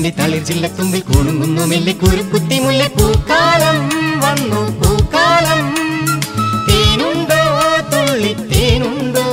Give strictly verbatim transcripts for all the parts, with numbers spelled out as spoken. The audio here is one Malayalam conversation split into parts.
നിന്റെ തളിർ ചില്ലത്തുമ്പിൽ കുണുങ്ങുന്നു മെല്ലെ കുരുക്കുത്തി മുല്ല പൂക്കാലം വന്നു പൂക്കാലം തേനുണ്ടോ തുള്ളി തേനുണ്ടോ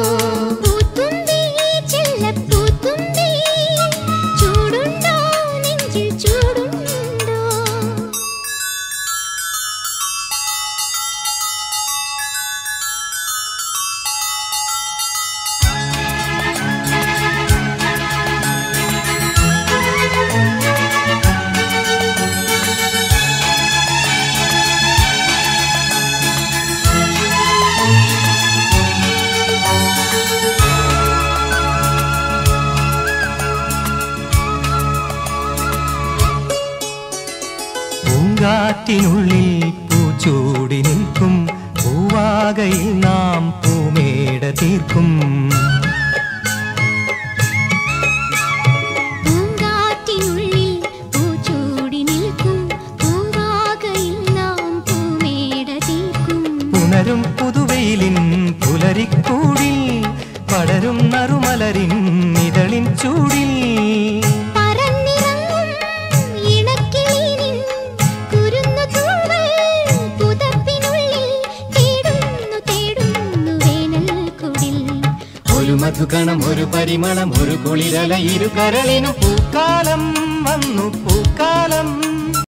പൂങ്കാറ്റിനുള്ളിൽ പൂച്ചൂടി നിൽക്കും പൂവാകയിൽ നാം പൂമേട തീർക്കും പൂങ്കാറ്റിനുള്ളിൽ പൂച്ചൂടി നിൽക്കും പൂവാകയിൽ നാം പൂമേട തീർക്കും പുണരും പുതുവെയിലിൻ പുലരിക്കൂടിൽ പടരും നറുമലരിൻ ഇതളിൻ ചൂടിൽ ഒരു മധുകണം ഒരു പരിമളം ഒരു കുളിരല ഇരു കരളിനും പൂക്കാലം വന്നു പൂക്കാലം